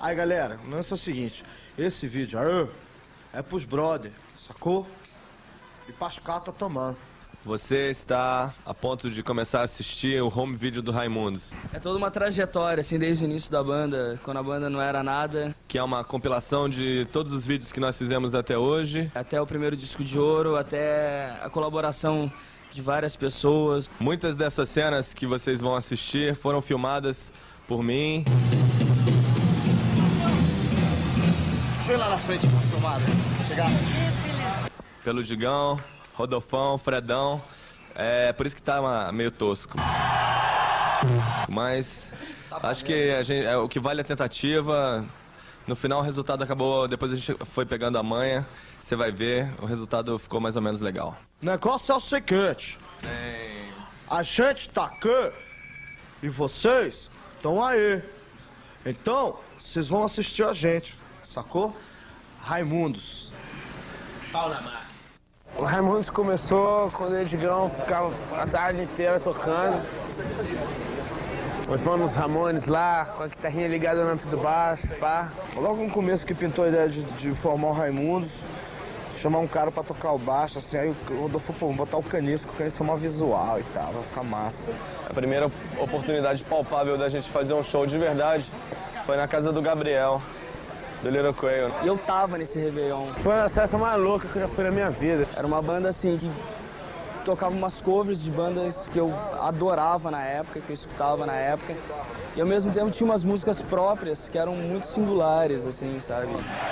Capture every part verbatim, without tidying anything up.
Aí, galera, o lance é o seguinte. Esse vídeo aí é pros brother, sacou? E pras catas tomando. Você está a ponto de começar a assistir o home video do Raimundos. É toda uma trajetória, assim, desde o início da banda, quando a banda não era nada. Que é uma compilação de todos os vídeos que nós fizemos até hoje. Até o primeiro disco de ouro, até a colaboração de várias pessoas. Muitas dessas cenas que vocês vão assistir foram filmadas por mim. Deixa eu ir lá na frente pra filmada. Chegar. Pelo Digão, Rodolfão, Fredão. É por isso que tá uma, meio tosco. Mas acho que a gente, é, o que vale é a tentativa. No final o resultado acabou, depois a gente foi pegando a manha. Você vai ver, o resultado ficou mais ou menos legal. O negócio é o seguinte. Tem... A gente tá aqui e vocês estão aí. Então, vocês vão assistir a gente, sacou? Raimundos. Pau na máquina. O Raimundos começou quando o Edgão ficava a tarde inteira tocando. Nós fomos nos Ramones lá, com a guitarrinha ligada no amplo do baixo, pá. Logo no começo que pintou a ideia de, de formar o Raimundos, chamar um cara pra tocar o baixo, assim, aí o Rodolfo falou, pô, vamos botar o Caniço, que o Caniço é uma visual e tal, vai ficar massa. A primeira oportunidade palpável da gente fazer um show de verdade foi na casa do Gabriel, do Little Quail. E eu tava nesse Réveillon. Foi uma festa mais louca que eu já fui na minha vida. Era uma banda, assim, que tocava umas covers de bandas que eu adorava na época, que eu escutava na época. E ao mesmo tempo tinha umas músicas próprias que eram muito singulares, assim, sabe?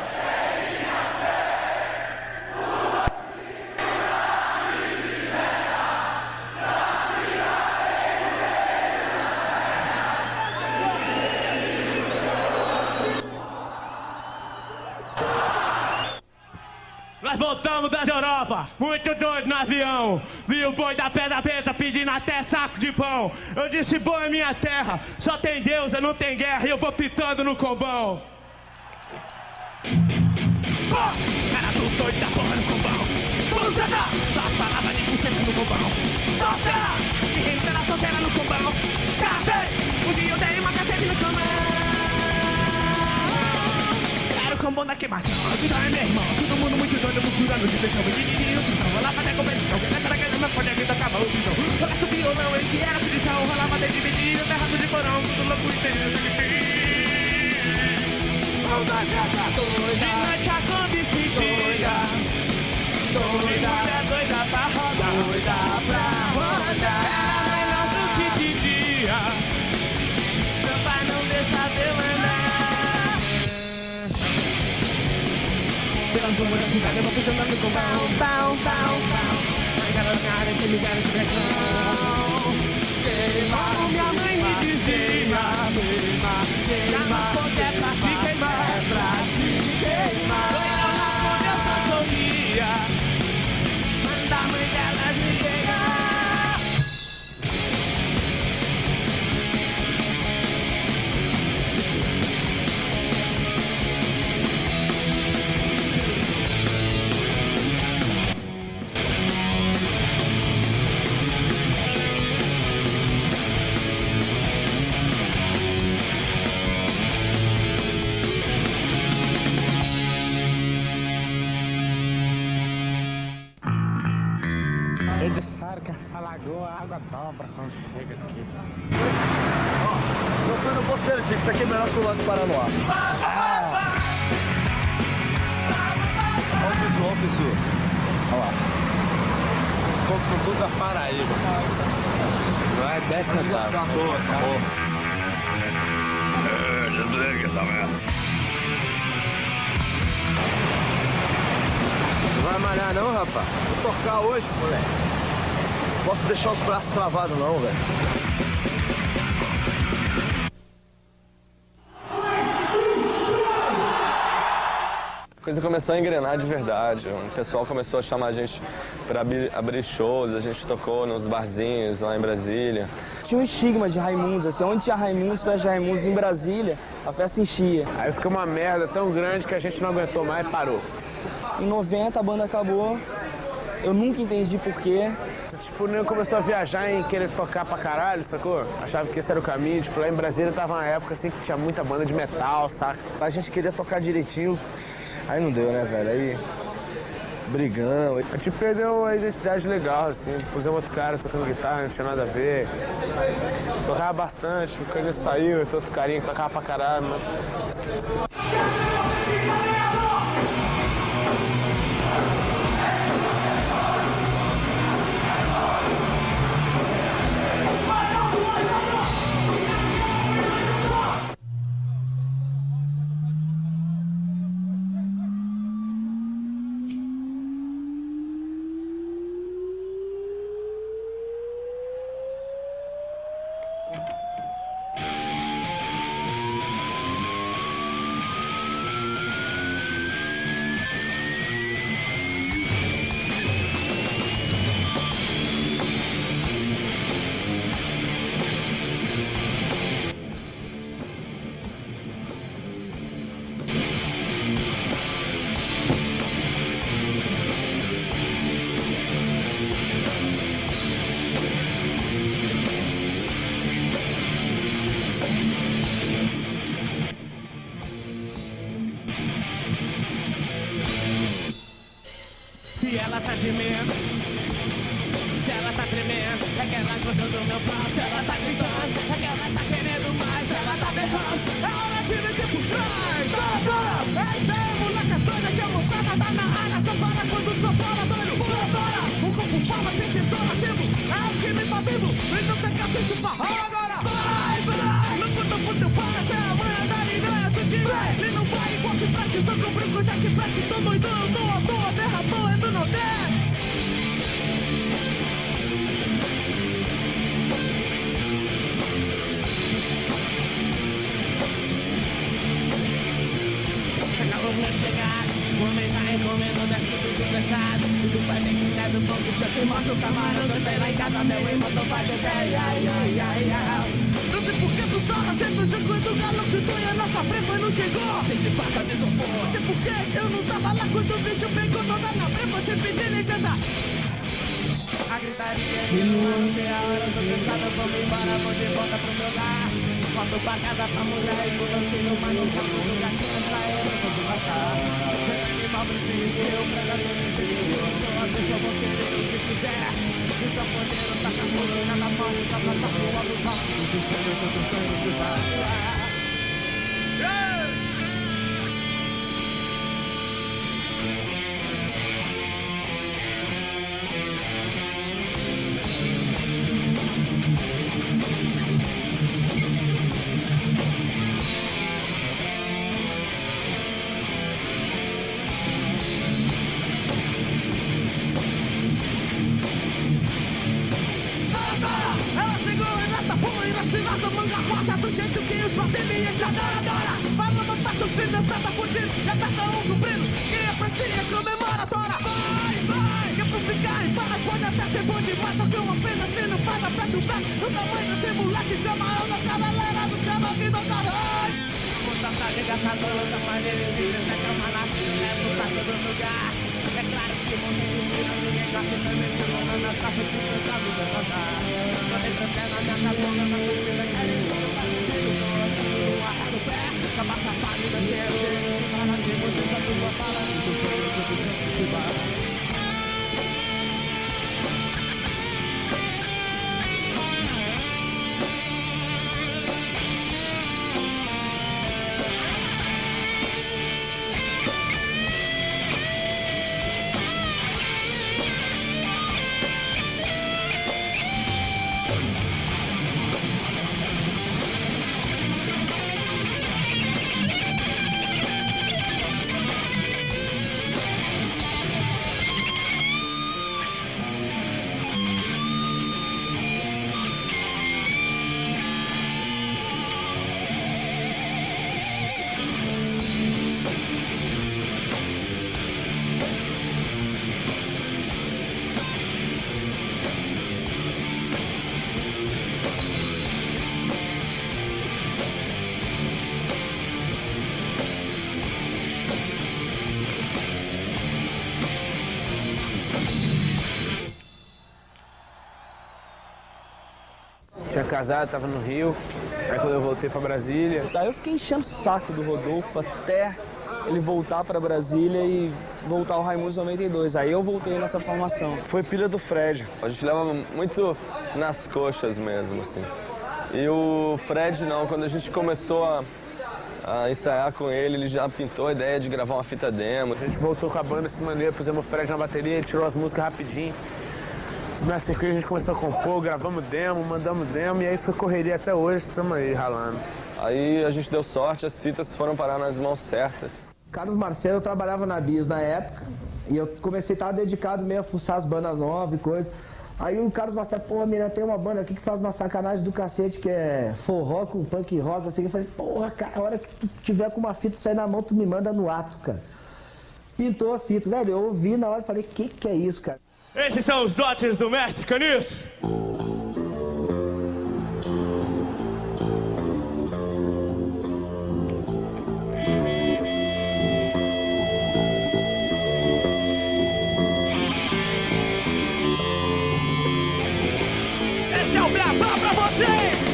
Nós voltamos da Europa, muito doido no avião. Vi o boi da pedra preta pedindo até saco de pão. Eu disse, boi é minha terra, só tem Deus, não tem guerra. E eu vou pitando no combão. Oh, era tudo doido da porra no combão. Vamos andar, só as palavras de buceta no combão. Solteira, que renda era solteira no combão. Cacete, um dia eu dei uma cacete no combão. Combão da queimação, a vida é meu irmão. Todo mundo muito doido, misturando de deixão. Me dividindo o pistão, rolava até competição. Quem nessa daquele não pode, a vida acaba o pistão. Rola subir ou não, ele que era punição. Rolava até dividir, terrado de porão. Tudo louco e terrível. Vamos dar graça doida. De noite a Kombi se chega. Doida, doida pra rodar. Doida pra rodar. É melhor do que de dia. Meu pai não deixa de mandar. Pelas ruas da cidade eu vou pitando no combão. Pau, pau, pau. Ai, galera, cara, que me quer esse dragão. Queima, minha mãe me dizia. Queima, queima, queima, é pra se queimar. É pra se queimar. Eu na fonte eu só sorria. Manda a mãe delas me pegar. Eles disseram que essa lagoa, a água dobra quando chega aqui. Ó, eu fui no posto garantido, isso aqui é melhor que o lado do Paranoá. Ah. Olha o visual, olha o visual. Olha lá. Os cocos são tudo da Paraíba. Vai, desce na cara. Acabou, acabou. Desliga essa merda. Não vai malhar não, rapaz? Vou tocar hoje, moleque. Posso deixar os braços travados não, velho. A coisa começou a engrenar de verdade. O pessoal começou a chamar a gente para abrir, abrir shows. A gente tocou nos barzinhos lá em Brasília. Tinha um estigma de Raimundos, assim, onde tinha Raimundos, festa de Raimundos em Brasília, a festa enchia. Aí ficou uma merda tão grande que a gente não aguentou mais e parou. Em noventa a banda acabou, eu nunca entendi por quê. tipo, o nego começou a viajar em querer tocar pra caralho, sacou? Achava que esse era o caminho. Tipo, lá em Brasília tava uma época assim que tinha muita banda de metal, saca? A gente queria tocar direitinho, aí não deu, né, velho? Aí brigamos. A gente perdeu a identidade legal, assim. Pusemos outro cara tocando guitarra, não tinha nada a ver. Tocava bastante, quando ele saiu, outro carinha que tocava pra caralho. Mas... Se ela tá gemendo, se ela tá tremendo, é que ela gostou do meu pau. Se ela tá gritando, é que ela tá querendo mais. Se ela tá berrando, é hora de meter por trás. Toda, é isso aí, moleque doida, que a moçada tá na área. Só para quando sou bola, doido, pula fora. O corpo fala, tem sensor ativo, é o que me tá vivo. Então você quer se chupar, agora vai, vai. No fundo, fundo, para, cê é a manha da linha do time. Ele não vai igual se flash, só com brinco, já que flash. Tô doidão, tô à toa, derrapou, é do Nordeste. Vou chegar, o homem tá encomendo das tudo depressado. Tudo vai ter que dar do ponto, se eu te mostro o camarão. Doidei lá em casa, meu irmão, tô fazendo ideia, ai, ai, ai, ai. Não sei por que tu chora, sempre o jogo do galo que tu e a nossa prepa não chegou. Tem de faca de isopor. Não sei por que eu não tava lá quando o bicho pegou toda a minha prepa, sem pedir licença. A gritaria de não sei a hora, tô cansado, vamos embora, vou de volta pro meu lar. Volto pra casa pra mulher e pro meu filho, mas não vou pro lugar que essa herança do passar. Ser animal prefiro, eu pregador interior. Sou a pessoa, vou querer o que quiser. E só poder tá com a música na morte, tá pra tá pro alto, tá. Tô pensando, tô pensando que vai. Nossa manga rosa do jeito que os brasileiros adora, adora. Fala, não faça o sino, tanta fudido. E aperta um cumprido. Quem aprecia comemora, tora. Vai, vai, que é pra ficar em paz. Pode até ser bom demais, só que uma pena se não faz até do pé. O tamanho desse moleque de amarão da cavaleira dos cavalos que não caralho. Muita de gastadora, já faz ele vir. Na cama na fila, é por todo lugar. É claro que morrer de tiro, ninguém gosta de me filmando nas calças que eu sabe levantar. Quando entra pé na minha cabeça, na cultura, quero ir no passo dele, no outro, arrasta o pé, acaba safado e não quero ver. Fala que você só tu vai falar, tu sou eu, tu sempre te vai. tinha casado, tava no Rio. Aí quando eu voltei pra Brasília... Daí eu fiquei enchendo o saco do Rodolfo até ele voltar pra Brasília e voltar ao Raimundos noventa e dois. Aí eu voltei nessa formação. Foi pilha do Fred. A gente leva muito nas coxas mesmo, assim. E o Fred não, quando a gente começou a, a ensaiar com ele, ele já pintou a ideia de gravar uma fita demo. A gente voltou com a banda dessa maneira, pusemos o Fred na bateria, ele tirou as músicas rapidinho. Na sequência a gente começou a compor, gravamos demo, mandamos demo e aí foi correria até hoje, estamos aí ralando. Aí a gente deu sorte, as fitas foram parar nas mãos certas. Carlos Marcelo, eu trabalhava na Bis na época e eu comecei a estar dedicado meio a fuçar as bandas novas e coisa. Aí o Carlos Marcelo, porra, Mira, tem uma banda aqui que faz uma sacanagem do cacete, que é forró com punk rock, assim. Eu falei, porra, cara, a hora que tu tiver com uma fita, sair na mão, tu me manda no ato, cara. Pintou a fita, velho, eu ouvi na hora e falei, que que é isso, cara? Esses são os dotes do mestre Caniço. Esse é o Brabão pra você!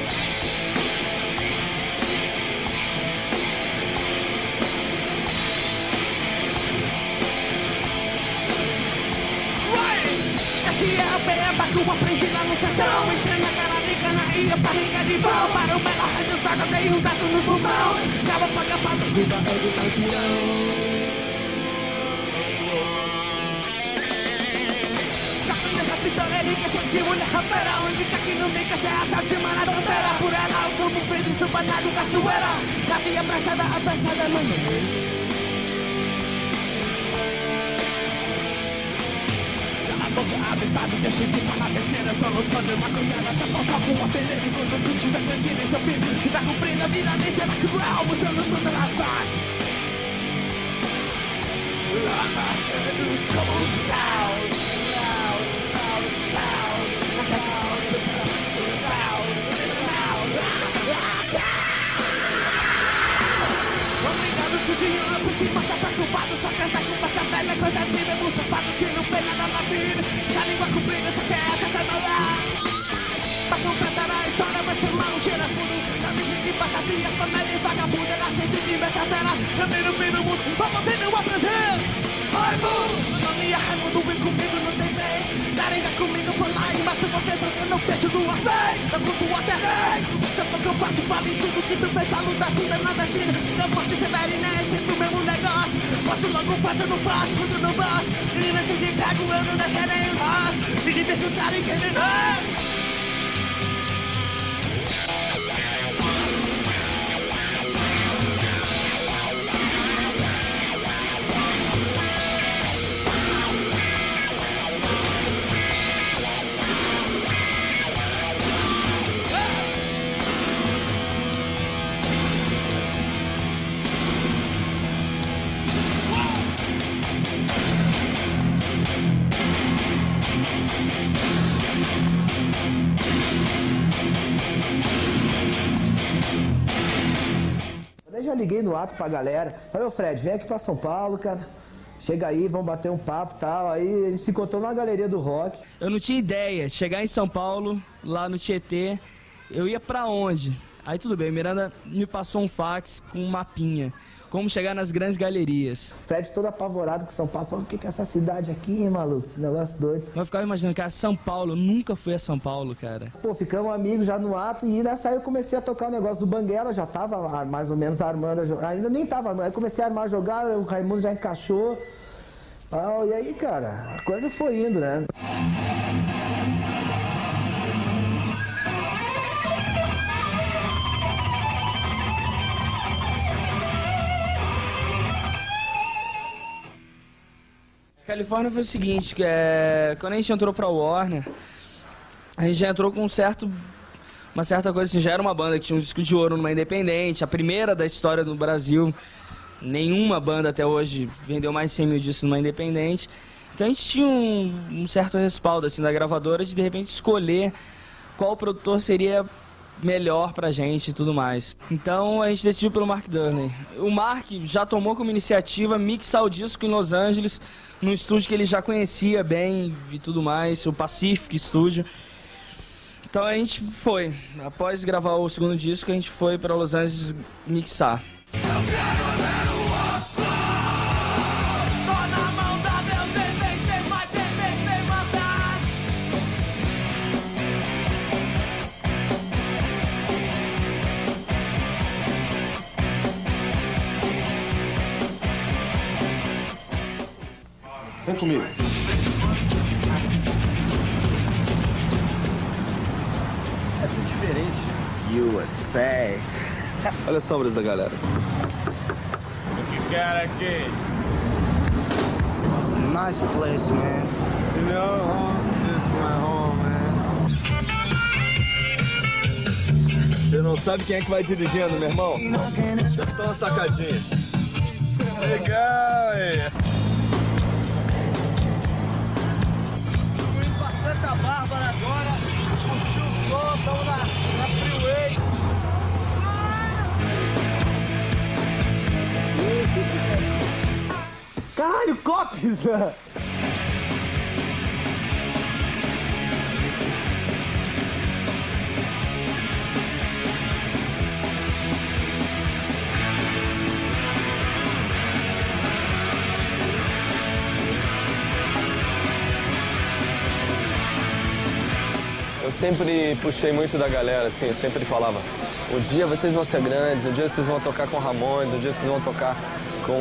Esse é o Beba que eu aprendi lá no sertão. Enchendo a cara de canaína, barriga de pão. Para o melhor resultado, dei um gato no pulmão. Já vou pagar pra vida, é do campirão. Ele que sentiu mulher rapera, onde que aqui não fica, cê até de mana fronteira. Por ela o povo fez isso, banado, cachoeira. Na minha abraçada, abraçada no meio. Cala a boca, avistado, deixa de falar besteira. Solução de maconhada, tá só com uma peleira. Enquanto tu tiver crescendo em seu filho, que tá cumprindo a vida, nem será cruel, mostrando todas as faces. Como um caos. Obrigado, tiozinho, por cima, só preocupado. Só que essa conversa velha, coisa viva, é um sapato que não tem nada na vida. A língua comprida, só quer cantar. Pra completar a história, vai chamar um cheiro fundo. Já disse que batatinha, família e vagabunda. Na frente de verdadeira, eu vi no fim do mundo. Vamos ter meu apresento. Raimundo, meu nome é Raimundo, vem comigo, não tem vez. Daringa comigo por lá e mato você trocando o peixe duas vezes. Eu conto até rei, sabe o que eu faço, fale tudo que tu fez pra lutar, tudo é nordestino. Não posso ser verina, é sempre o mesmo negócio. Posso logo faço, eu não faço, tudo no boss. Menina, se de cago, eu não deixo nem o rosto. Se de perguntar em quem me vê. Já liguei no ato pra galera, falei, ô Fred, vem aqui pra São Paulo, cara, chega aí, vamos bater um papo e tal. Aí a gente se encontrou na galeria do rock. Eu não tinha ideia, chegar em São Paulo, lá no Tietê, eu ia pra onde? Aí tudo bem, Miranda me passou um fax com um mapinha, como chegar nas grandes galerias. Fred todo apavorado com São Paulo, falou, o que que é essa cidade aqui, hein, maluco? Que negócio doido. Eu ficava imaginando, cara, São Paulo, eu nunca fui a São Paulo, cara. Pô, ficamos amigos já no ato e nessa aí eu comecei a tocar o negócio do Banguela, já tava mais ou menos armando, ainda nem tava armando, aí comecei a armar, jogar, o Raimundo já encaixou. Ah, e aí, cara, a coisa foi indo, né? Califórnia foi o seguinte, que é, quando a gente entrou pra Warner, a gente já entrou com um certo, uma certa coisa assim, já era uma banda que tinha um disco de ouro numa independente, a primeira da história do Brasil, nenhuma banda até hoje vendeu mais de cem mil discos numa independente, então a gente tinha um, um certo respaldo assim, da gravadora de de repente escolher qual produtor seria melhor pra gente e tudo mais. Então a gente decidiu pelo Mark Durney. O Mark já tomou como iniciativa mixar o disco em Los Angeles, num estúdio que ele já conhecia bem e tudo mais, o Pacific Studio. Então a gente foi, após gravar o segundo disco, a gente foi para Los Angeles mixar. Vem comigo. É tudo diferente. U S A. Olha as sombras da galera. O que quer aqui? It's a nice place, man. You know, this is my home, man. Você não sabe quem é que vai dirigindo, meu irmão? Dá só uma sacadinha. Legal, hein? Fui pra Santa Bárbara agora, curti o som, tamo na, na freeway. Caralho, copes! Eu sempre puxei muito da galera, assim, eu sempre falava, um dia vocês vão ser grandes, um dia vocês vão tocar com Ramones, um dia vocês vão tocar com,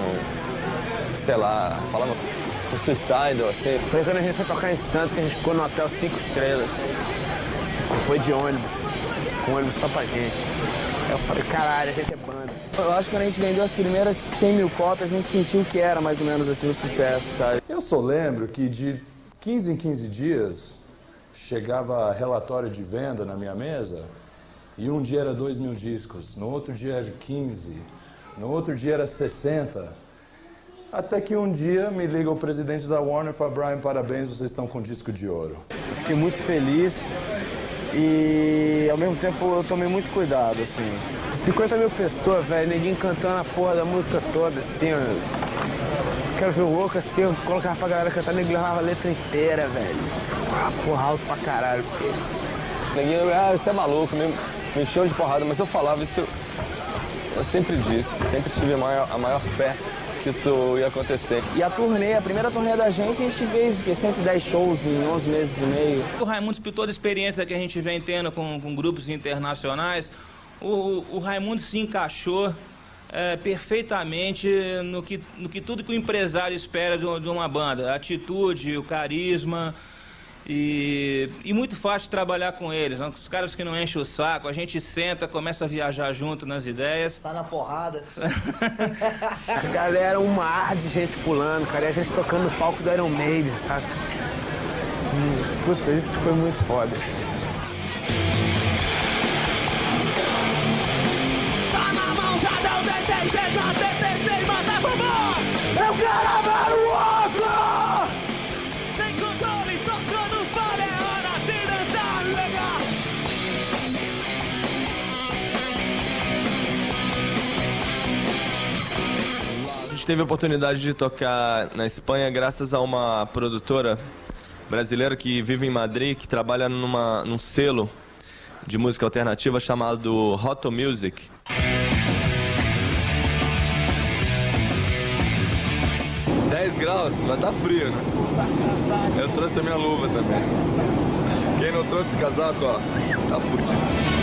sei lá, falava com Suicidal, assim. Foi quando a gente foi tocar em Santos, que a gente ficou no hotel cinco estrelas. Foi de ônibus, com ônibus só pra gente. Eu falei, caralho, a gente é banda. Eu acho que quando a gente vendeu as primeiras cem mil cópias, a gente sentiu que era mais ou menos assim o sucesso, sabe? Eu só lembro que de quinze em quinze dias chegava relatório de venda na minha mesa e um dia era dois mil discos, no outro dia era quinze, no outro dia era sessenta. Até que um dia me liga o presidente da Warner e fala, Brian, parabéns, vocês estão com disco de ouro. Eu fiquei muito feliz e ao mesmo tempo eu tomei muito cuidado, assim. cinquenta mil pessoas, velho, ninguém cantando a porra da música toda, assim, ó. Quero ver o louco, assim, eu colocava pra galera cantar, ninguém levava a letra inteira, velho. Ah, porra, alto pra caralho, porque... Ninguém, ah, você é maluco, me, me encheu de porrada, mas eu falava isso, eu, eu sempre disse, sempre tive a maior, a maior fé que isso ia acontecer. E a turnê, a primeira turnê da gente, a gente fez o quê? cento e dez shows em onze meses e meio. O Raimundos, por toda a experiência que a gente vem tendo com, com grupos internacionais, o, o Raimundo se encaixou é, perfeitamente no que, no que tudo que o empresário espera de, de uma banda. A atitude, o carisma e, e muito fácil de trabalhar com eles. Né? Os caras que não enchem o saco, a gente senta, começa a viajar junto nas ideias. Sai na porrada. Galera, um mar de gente pulando, cara, e a gente tocando no palco do Iron Maiden, sabe? Hum, puta, isso foi muito foda. Tá na mão, já não detém, chega, detestei, manda vovó! Eu quero ver o outro! Sem controle, tocando fora, é hora de dançar legal! A gente teve a oportunidade de tocar na Espanha graças a uma produtora brasileira que vive em Madrid, que trabalha numa, num selo de música alternativa chamado Hot Music. dez graus, vai estar frio, né? Eu trouxe a minha luva também. Quem não trouxe casaco, ó, tá fudido.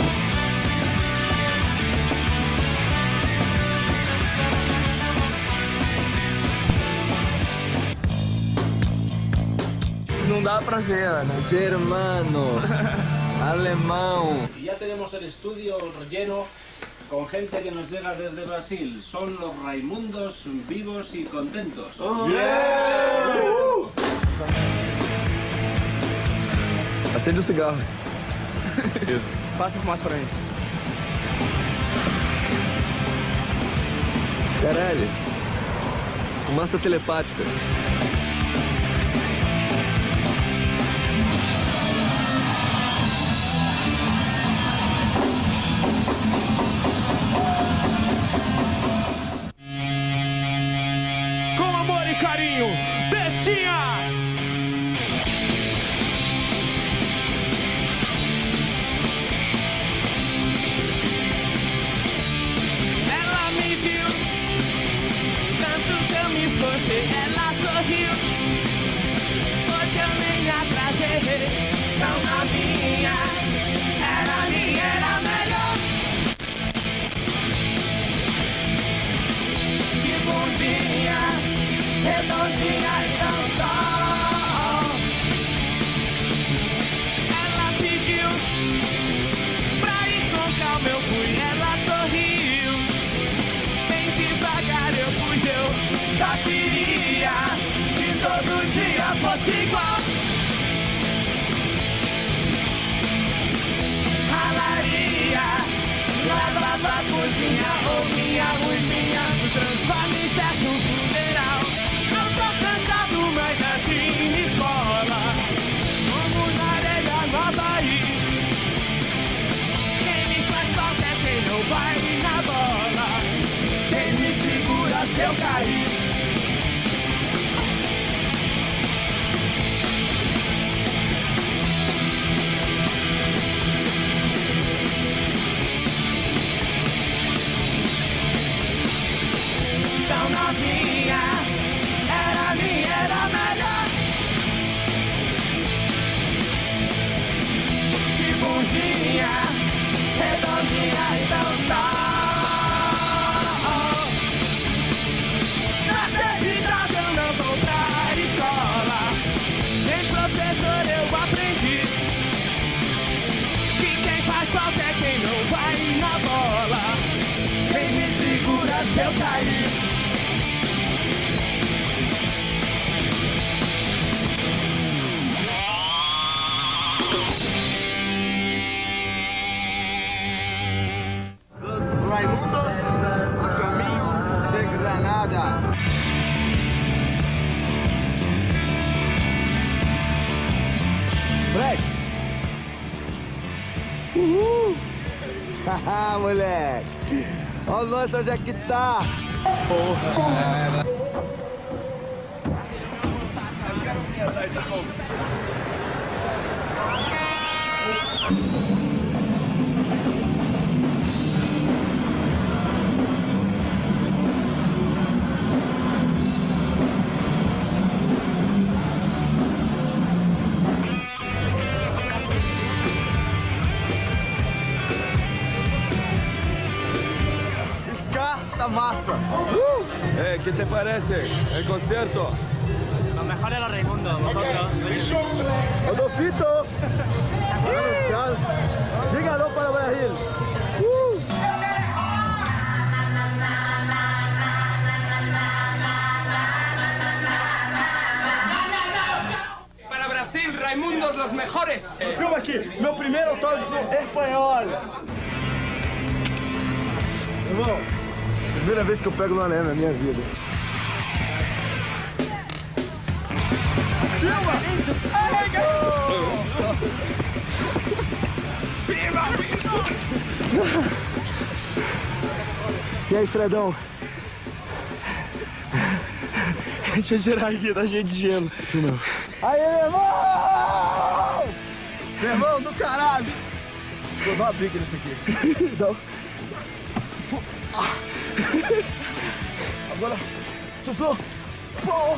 Não dá pra ver, né? Germano, alemão. Ya tenemos el estudio lleno con gente que nos llega desde Brasil. Son los Raimundos vivos y contentos. Oh, yeah! Uh! Acende o cigarro. Preciso. Passa a fumaça pra mim. Caralho. Fumaça telepática. Com amor e carinho, Bestinha! eu fui, ela sorriu. Bem devagar eu fui, eu só queria que todo dia fosse igual. Ralaria, lavava a cozinha, ouvia a ruivinha, transforma em festa um funeral. Não tô cansado, mas assim me esmola, como na areia nova aí. Quem me faz falta é quem não vai na bola, quem me segura se eu cair. Tão novinha, era minha, era melhor. Que bundinha, redondinha e tão tal. Na certidão eu não vou pra escola, nem professor eu aprendi que quem faz falta é quem não vai na bola, quem me segura se eu cair. Raimundos a caminho de Granada. Fred! Uhul! Haha, moleque! Olha nós onde é que tá! Porra! Eu quero minha tarde de novo. Tá massa! Uh! Eh, ¿qué te parece el concierto? Los mejores los Raimundos, vosotros. Rodolfito! Dígalo para Brasil! Uh! Para Brasil, Raimundos los mejores. Filma aqui, meu primeiro autógrafo em espanhol. Irmão, primeira vez que eu pego no anel na minha vida. Filma! Ai, viva, viva! E aí, Fredão? Deixa eu tirar aqui, tá cheio de gelo. Não. Aí, meu irmão! Meu irmão do caralho! Vou dar uma pica nisso aqui. Não. Agora, sussurro! Pô!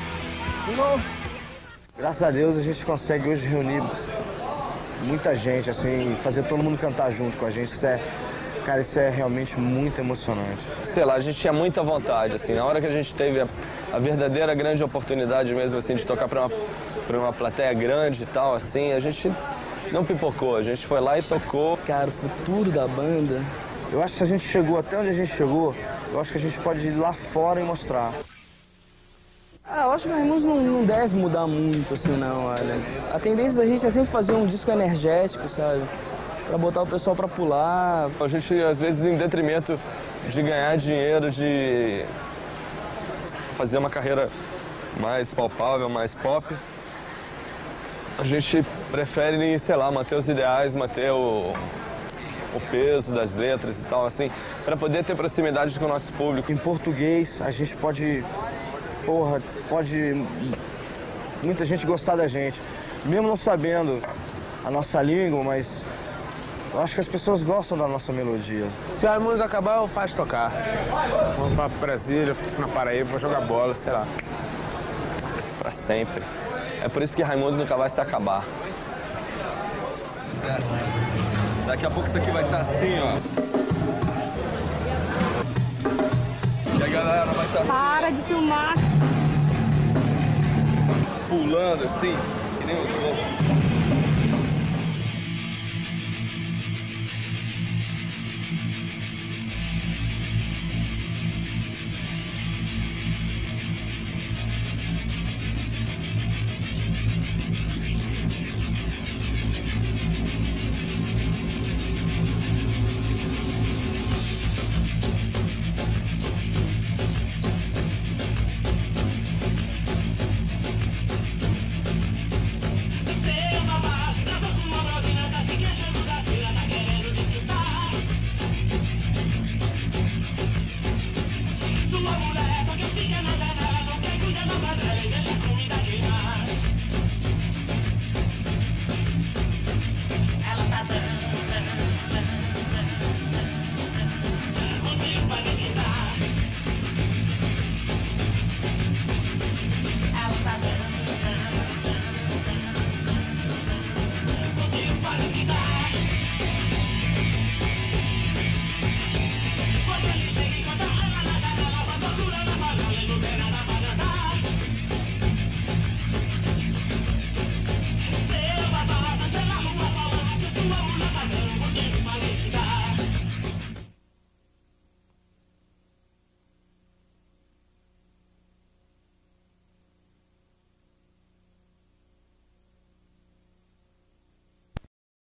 Graças a Deus a gente consegue hoje reunir muita gente, assim, fazer todo mundo cantar junto com a gente. Isso é, cara, isso é realmente muito emocionante. Sei lá, a gente tinha muita vontade, assim, na hora que a gente teve a, a verdadeira grande oportunidade mesmo, assim, de tocar pra uma, pra uma plateia grande e tal, assim, a gente não pipocou, a gente foi lá e tocou. Cara, o futuro da banda... Eu acho que se a gente chegou até onde a gente chegou, eu acho que a gente pode ir lá fora e mostrar. Ah, eu acho que o Raimundos não, não deve mudar muito, assim, não, olha. A tendência da gente é sempre fazer um disco energético, sabe? Pra botar o pessoal pra pular. A gente, às vezes, em detrimento de ganhar dinheiro, de fazer uma carreira mais palpável, mais pop, a gente prefere, sei lá, manter os ideais, manter o, o peso das letras e tal, assim, pra poder ter proximidade com o nosso público. Em português, a gente pode... Porra, pode muita gente gostar da gente, mesmo não sabendo a nossa língua, mas eu acho que as pessoas gostam da nossa melodia. Se o Raimundos acabar, eu faço tocar. Vamos pra Brasília, eu fico na Paraíba, vou jogar bola, sei lá. Pra sempre. É por isso que Raimundos nunca vai se acabar. Certo. Daqui a pouco isso aqui vai estar assim, ó. E a galera vai estar assim. Para de filmar. Pulando assim, que nem os loucos.